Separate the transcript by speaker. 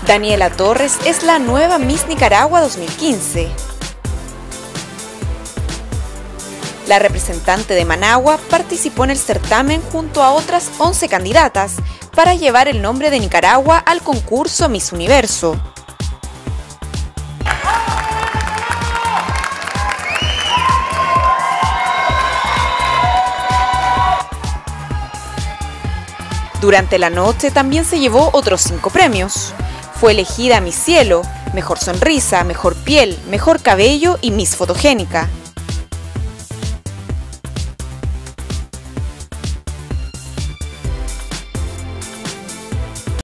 Speaker 1: Daniela Torres es la nueva Miss Nicaragua 2015. La representante de Managua participó en el certamen junto a otras 11 candidatas para llevar el nombre de Nicaragua al concurso Miss Universo. Durante la noche también se llevó otros 5 premios. Fue elegida Miss Cielo, Mejor Sonrisa, Mejor Piel, Mejor Cabello y Miss Fotogénica.